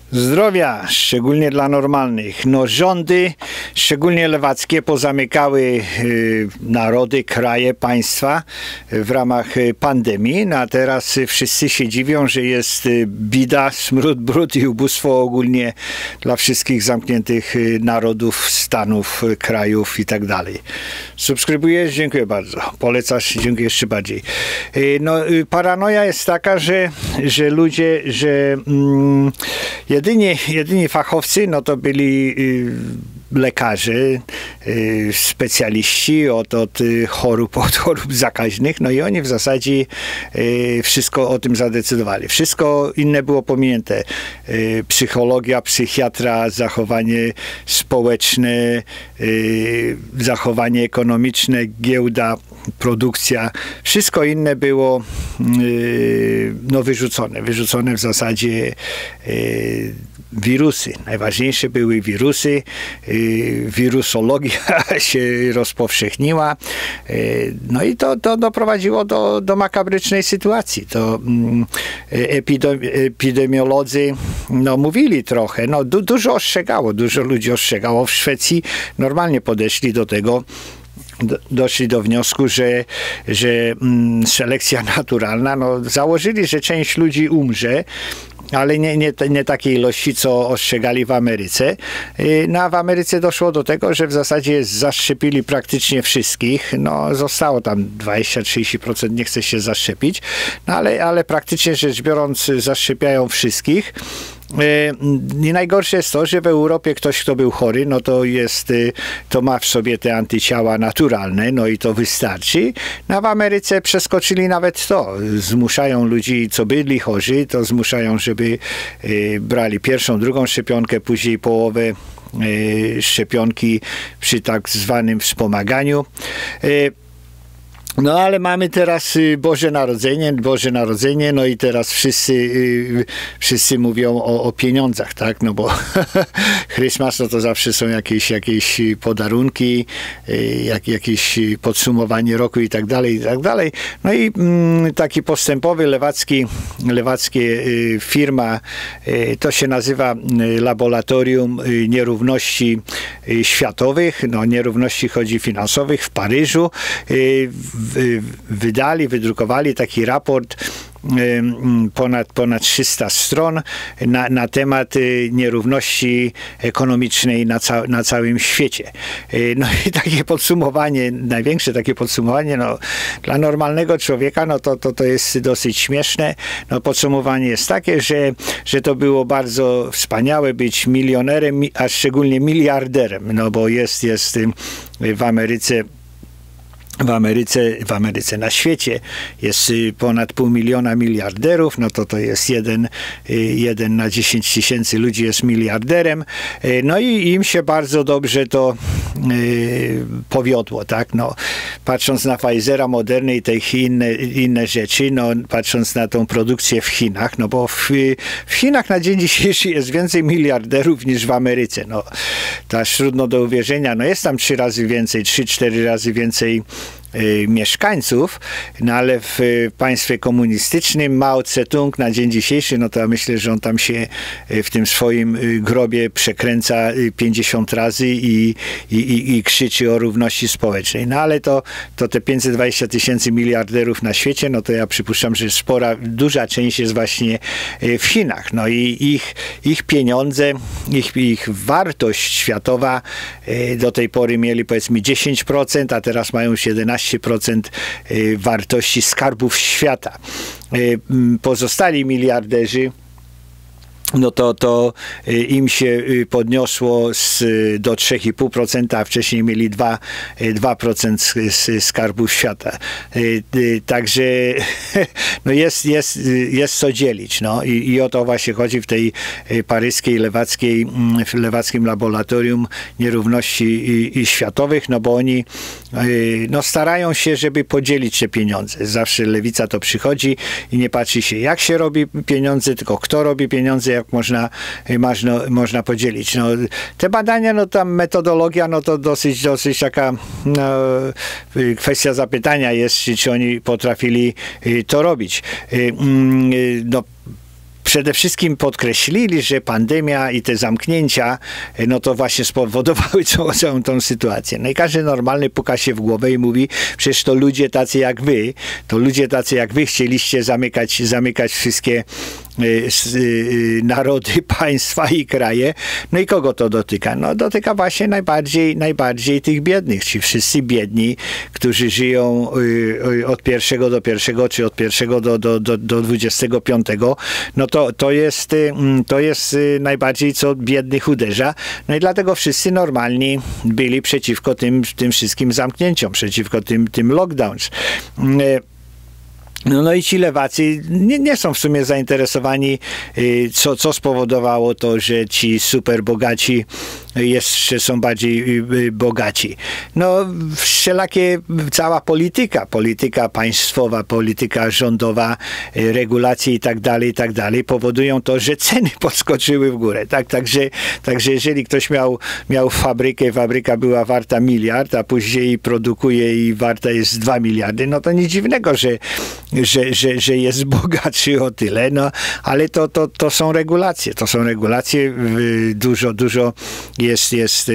Zdrowia, szczególnie dla normalnych. No, rządy, szczególnie lewackie, pozamykały narody, kraje, państwa w ramach pandemii. No, a teraz wszyscy się dziwią, że jest bida, smród, brud i ubóstwo ogólnie dla wszystkich zamkniętych narodów, stanów, krajów i tak dalej. Subskrybujesz? Dziękuję bardzo. Polecasz? Dziękuję jeszcze bardziej. No, paranoja jest taka, że ludzie, jedyni fachowcy, no to byli lekarze, specjaliści od chorób zakaźnych, no i oni w zasadzie wszystko o tym zadecydowali. Wszystko inne było pominięte. Psychologia, psychiatra, zachowanie społeczne, zachowanie ekonomiczne, giełda, produkcja. Wszystko inne było no, wyrzucone w zasadzie wirusy. Najważniejsze były wirusy. Wirusologia się rozpowszechniła. No i to doprowadziło do makabrycznej sytuacji. To epidemiolodzy no, mówili trochę. No, dużo ostrzegało, dużo ludzi ostrzegało. W Szwecji normalnie podeszli do tego, doszli do wniosku, że selekcja naturalna, no, założyli, że część ludzi umrze, ale nie takiej ilości, co ostrzegali w Ameryce. No a w Ameryce doszło do tego, że w zasadzie zaszczepili praktycznie wszystkich. No zostało tam 20-30%, nie chce się zaszczepić, no ale praktycznie rzecz biorąc zaszczepiają wszystkich. I najgorsze jest to, że w Europie ktoś, kto był chory, no to ma w sobie te antyciała naturalne, no i to wystarczy. No a w Ameryce przeskoczyli nawet to. Zmuszają ludzi, co byli chorzy, to zmuszają, żeby brali pierwszą, drugą szczepionkę, później połowę szczepionki przy tak zwanym wspomaganiu. No ale mamy teraz Boże Narodzenie, no i teraz wszyscy mówią o pieniądzach, tak, no bo Christmas no to zawsze są jakieś podarunki, jakieś podsumowanie roku i tak dalej. No i taki postępowy lewackie firma, to się nazywa Laboratorium Nierówności Światowych, no nierówności chodzi finansowych w Paryżu, wydrukowali taki raport ponad 300 stron na temat nierówności ekonomicznej na całym świecie. No i takie podsumowanie, największe takie podsumowanie, no, dla normalnego człowieka, no to jest dosyć śmieszne. No, podsumowanie jest takie, że to było bardzo wspaniałe być milionerem, a szczególnie miliarderem, no bo jest w Ameryce, na świecie jest ponad 500 000 miliarderów, no to jest jeden na 10 000 ludzi jest miliarderem, no i im się bardzo dobrze to powiodło, tak, no, patrząc na Pfizera, Moderny i te inne rzeczy, no, patrząc na tą produkcję w Chinach, no bo w Chinach na dzień dzisiejszy jest więcej miliarderów niż w Ameryce, no, to aż trudno do uwierzenia, no jest tam 3-4 razy więcej mieszkańców, no ale w państwie komunistycznym Mao Tse-tung na dzień dzisiejszy, no to ja myślę, że on tam się w tym swoim grobie przekręca 50 razy i krzyczy o równości społecznej. No ale to te 520 000 miliarderów na świecie, no to ja przypuszczam, że duża część jest właśnie w Chinach. No i ich pieniądze, ich wartość światowa do tej pory mieli powiedzmy 10%, a teraz mają już 11% wartości skarbów świata. Pozostali miliarderzy, no to im się podniosło do 3,5%, a wcześniej mieli 2% skarbów świata. Także no jest co dzielić. No. I o to właśnie chodzi w tej paryskiej, lewackim laboratorium nierówności światowych, no bo oni no, starają się, żeby podzielić te pieniądze. Zawsze lewica to przychodzi i nie patrzy się, jak się robi pieniądze, tylko kto robi pieniądze, jak można podzielić. No, te badania, no tam metodologia, no to dosyć taka no, kwestia zapytania jest, czy oni potrafili to robić. No, przede wszystkim podkreślili, że pandemia i te zamknięcia, no to właśnie spowodowały całą tą sytuację. No i każdy normalny puka się w głowę i mówi, przecież to ludzie tacy jak wy chcieliście zamykać wszystkie narody, państwa i kraje. No i kogo to dotyka? No dotyka właśnie najbardziej tych biednych. Ci wszyscy biedni, którzy żyją od pierwszego do pierwszego, czy od pierwszego do 25. No to jest najbardziej, co biednych uderza. No i dlatego wszyscy normalni byli przeciwko tym wszystkim zamknięciom, przeciwko tym lockdowns. No i ci lewacy nie są w sumie zainteresowani, co spowodowało to, że ci super bogaci jeszcze są bardziej bogaci. No wszelakie, cała polityka państwowa, polityka rządowa, regulacje i tak dalej powodują to, że ceny podskoczyły w górę. Także jeżeli ktoś miał fabryka była warta 1 miliard, a później produkuje i warta jest 2 miliardy, no to nic dziwnego, że jest bogatszy o tyle, no ale to są regulacje. Dużo jest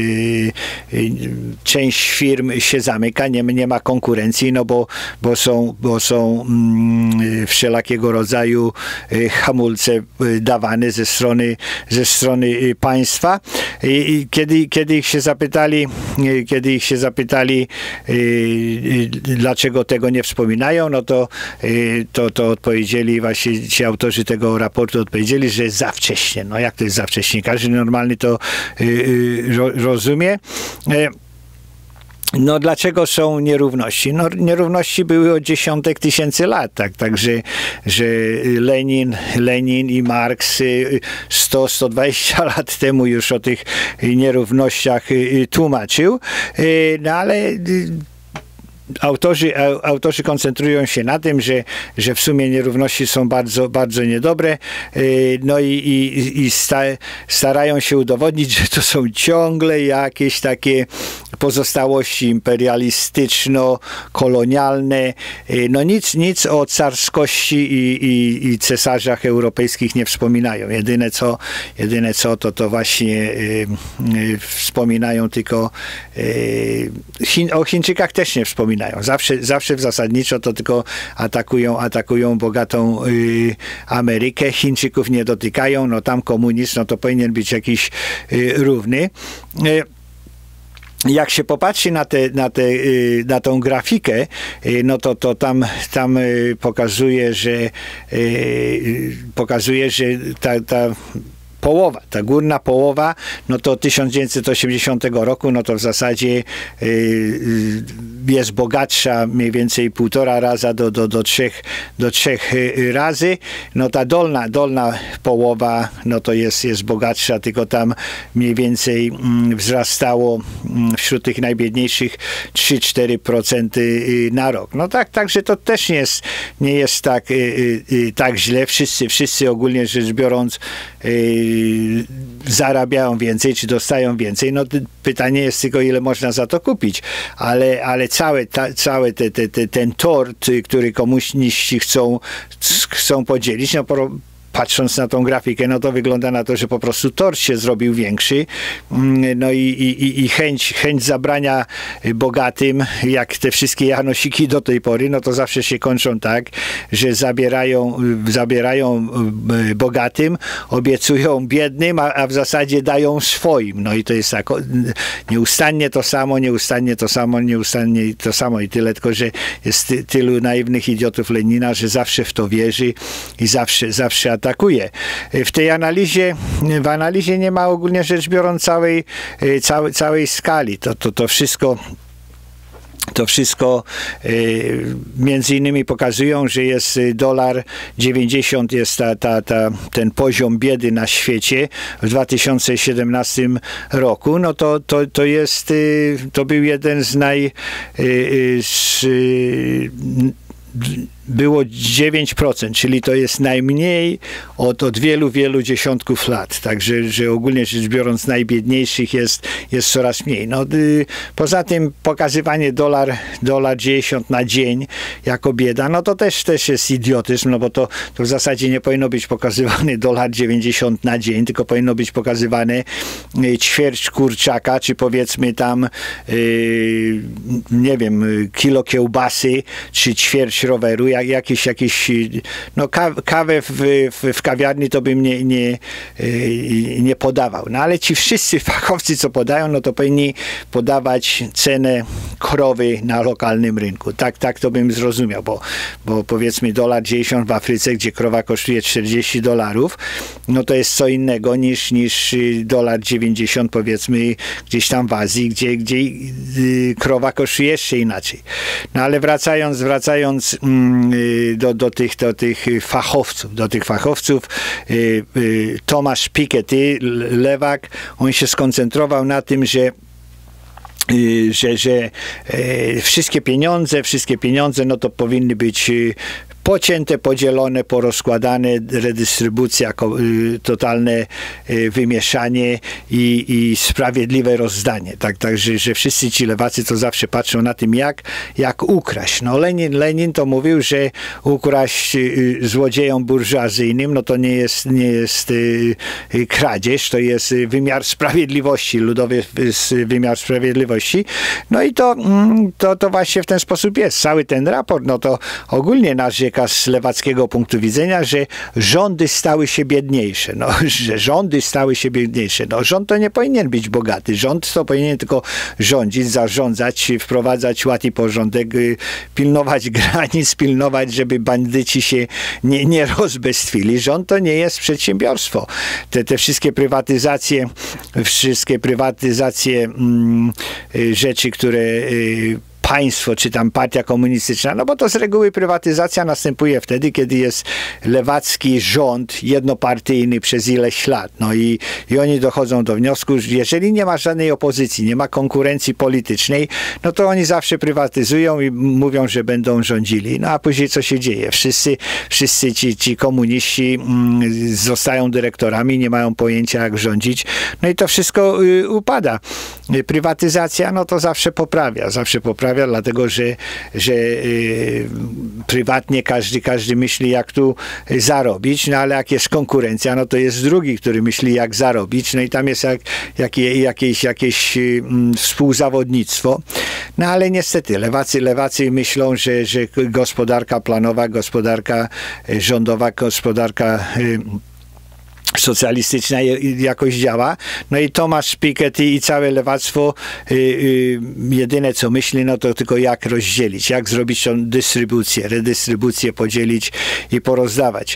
część firm się zamyka, nie ma konkurencji, no bo są wszelakiego rodzaju hamulce dawane ze strony państwa. I kiedy ich się zapytali, dlaczego tego nie wspominają, no to odpowiedzieli, właśnie ci autorzy tego raportu odpowiedzieli, że za wcześnie. No jak to jest za wcześnie? Każdy normalny to rozumie. No dlaczego są nierówności? No nierówności były od dziesiątek tysięcy lat, także że Lenin i Marks 100-120 lat temu już o tych nierównościach tłumaczył, no ale autorzy koncentrują się na tym, że w sumie nierówności są bardzo, bardzo niedobre, no i starają się udowodnić, że to są ciągle jakieś takie pozostałości imperialistyczno-kolonialne. No nic o carskości i cesarzach europejskich nie wspominają. Jedyne co to właśnie wspominają tylko o Chińczykach też nie wspominają. Zawsze zasadniczo to tylko atakują bogatą Amerykę. Chińczyków nie dotykają. No tam komunizm, no to powinien być jakiś równy. Jak się popatrzy na tą grafikę, no to tam pokazuje, że ta połowa, ta górna połowa, no to 1980 roku, no to w zasadzie jest bogatsza mniej więcej 1,5 raza do 3 razy. No ta dolna połowa, no to jest bogatsza, tylko tam mniej więcej wzrastało wśród tych najbiedniejszych 3-4% na rok. No także to też nie jest tak źle. Wszyscy ogólnie rzecz biorąc zarabiają więcej, czy dostają więcej. No pytanie jest tylko, ile można za to kupić. Ale cały ten tort, który komuniści chcą podzielić, no patrząc na tą grafikę, no to wygląda na to, że po prostu tort się zrobił większy. No i chęć zabrania bogatym, jak te wszystkie janosiki do tej pory, no to zawsze się kończą tak, że zabierają bogatym, obiecują biednym, a w zasadzie dają swoim. No i to jest tak, nieustannie to samo i tyle, tylko że jest tylu naiwnych idiotów Lenina, że zawsze w to wierzy i zawsze atakuje. W tej analizie nie ma ogólnie rzecz biorąc całej skali. To wszystko między innymi pokazują, że jest $90 jest ten poziom biedy na świecie w 2017 roku. No to był jeden z było 9%, czyli to jest najmniej od wielu dziesiątków lat. Także że ogólnie rzecz biorąc najbiedniejszych jest coraz mniej. No, poza tym pokazywanie $1.10 na dzień jako bieda, no to też jest idiotyzm, no bo to w zasadzie nie powinno być pokazywany $1.90 na dzień, tylko powinno być pokazywane ćwierć kurczaka, czy powiedzmy tam nie wiem, kilo kiełbasy, czy ćwierć roweru, jakiś no kawę w kawiarni to bym nie podawał. No ale ci wszyscy fachowcy, co podają, no to powinni podawać cenę krowy na lokalnym rynku. Tak to bym zrozumiał, bo powiedzmy $1.10 w Afryce, gdzie krowa kosztuje $40, no to jest co innego niż $1.90 powiedzmy gdzieś tam w Azji, gdzie krowa kosztuje jeszcze inaczej. No ale wracając do tych fachowców, Thomas Piketty, lewak, on się skoncentrował na tym, że wszystkie pieniądze no to powinny być pocięte, podzielone, porozkładane, redystrybucja, totalne wymieszanie i sprawiedliwe rozdanie. Także, że wszyscy ci lewacy to zawsze patrzą na tym, jak ukraść. No Lenin to mówił, że ukraść złodziejom burżuazyjnym, no to nie jest kradzież, to jest wymiar sprawiedliwości, ludowy wymiar sprawiedliwości. No i to właśnie w ten sposób jest. Cały ten raport, no to ogólnie narzeka z lewackiego punktu widzenia, że rządy stały się biedniejsze. No, że rządy stały się biedniejsze. No, rząd to nie powinien być bogaty. Rząd to powinien tylko rządzić, zarządzać, wprowadzać ład i porządek, pilnować granic, pilnować, żeby bandyci się nie rozbestwili. Rząd to nie jest przedsiębiorstwo. Te wszystkie prywatyzacje rzeczy, które państwo, czy tam partia komunistyczna, no bo to z reguły prywatyzacja następuje wtedy, kiedy jest lewacki rząd jednopartyjny przez ileś lat. No i oni dochodzą do wniosku, że jeżeli nie ma żadnej opozycji, nie ma konkurencji politycznej, no to oni zawsze prywatyzują i mówią, że będą rządzili. No a później co się dzieje? Wszyscy ci komuniści zostają dyrektorami, nie mają pojęcia, jak rządzić. No i to wszystko upada. Prywatyzacja, no to zawsze poprawia, dlatego, że prywatnie każdy myśli, jak tu zarobić, no ale jak jest konkurencja, no to jest drugi, który myśli, jak zarobić, no i tam jest jakieś współzawodnictwo. No ale niestety lewacy myślą, że gospodarka planowa, gospodarka rządowa, gospodarka socjalistyczna jakoś działa. No i Thomas Piketty i całe lewactwo jedyne co myśli, no to tylko jak rozdzielić, jak zrobić tą dystrybucję, redystrybucję, podzielić i porozdawać.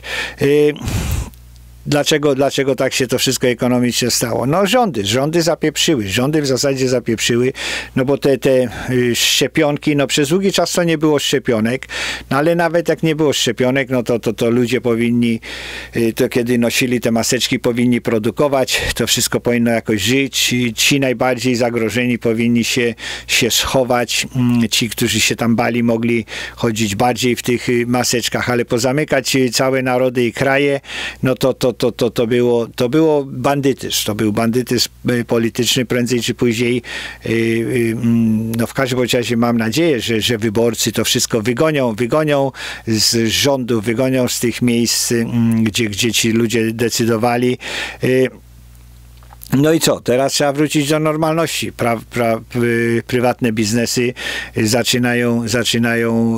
Dlaczego tak się to wszystko ekonomicznie stało? No rządy zapieprzyły. Rządy w zasadzie zapieprzyły, no bo te szczepionki, no przez długi czas to nie było szczepionek, no ale nawet jak nie było szczepionek, no to ludzie powinni, to kiedy nosili te maseczki, powinni produkować, to wszystko powinno jakoś żyć. Ci najbardziej zagrożeni powinni się schować. Ci, którzy się tam bali, mogli chodzić bardziej w tych maseczkach, ale pozamykać całe narody i kraje, no to było bandytyzm. To był bandytyzm polityczny, prędzej czy później. No w każdym razie mam nadzieję, że wyborcy to wszystko wygonią z rządu, wygonią z tych miejsc, gdzie ci ludzie decydowali. No i co? Teraz trzeba wrócić do normalności. Prywatne biznesy zaczynają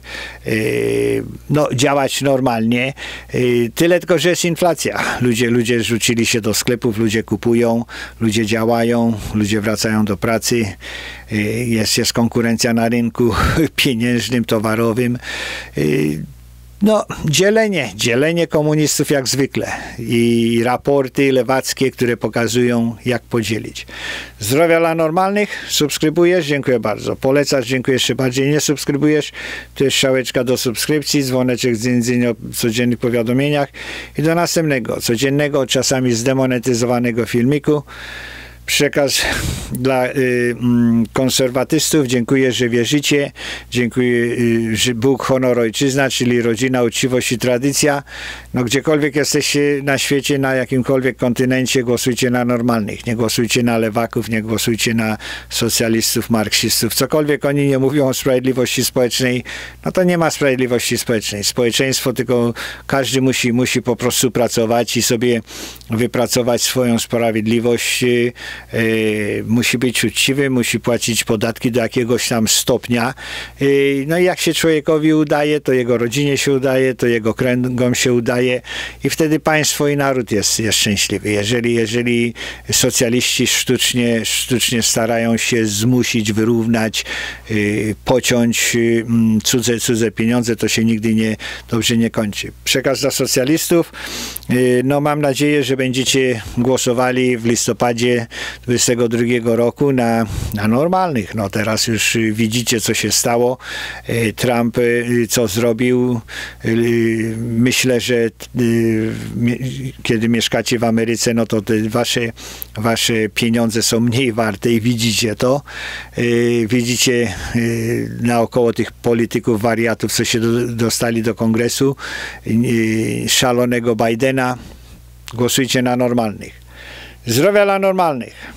no, działać normalnie. Tyle tylko, że jest inflacja. Ludzie rzucili się do sklepów, ludzie kupują, ludzie działają, ludzie wracają do pracy. Jest konkurencja na rynku pieniężnym, towarowym. No, dzielenie komunistów jak zwykle i raporty lewackie, które pokazują, jak podzielić. Zdrowia dla normalnych, subskrybujesz? Dziękuję bardzo. Polecasz? Dziękuję jeszcze bardziej. Nie subskrybujesz? To jest strzałeczka do subskrypcji, dzwoneczek z o codziennych powiadomieniach i do następnego, codziennego, czasami zdemonetyzowanego filmiku. Przekaz dla konserwatystów. Dziękuję, że wierzycie. Dziękuję, że Bóg, honor, ojczyzna, czyli rodzina, uczciwość i tradycja. No gdziekolwiek jesteście na świecie, na jakimkolwiek kontynencie, głosujcie na normalnych. Nie głosujcie na lewaków, nie głosujcie na socjalistów, marksistów. Cokolwiek oni nie mówią o sprawiedliwości społecznej, no to nie ma sprawiedliwości społecznej. Społeczeństwo tylko każdy musi po prostu pracować i sobie wypracować swoją sprawiedliwość. Musi być uczciwy, musi płacić podatki do jakiegoś tam stopnia. No i jak się człowiekowi udaje, to jego rodzinie się udaje, to jego kręgom się udaje i wtedy państwo i naród jest szczęśliwy. Jeżeli socjaliści sztucznie starają się zmusić, wyrównać, pociąć cudze pieniądze, to się nigdy dobrze nie kończy. Przekaz dla socjalistów. No mam nadzieję, że będziecie głosowali w listopadzie 2022 roku na normalnych. No teraz już widzicie, co się stało. Trump co zrobił. Myślę, że kiedy mieszkacie w Ameryce, no to te wasze pieniądze są mniej warte i widzicie to. Widzicie naokoło tych polityków, wariatów, co się dostali do kongresu, szalonego Bidena. Głosujcie na normalnych. Zdrowia dla normalnych.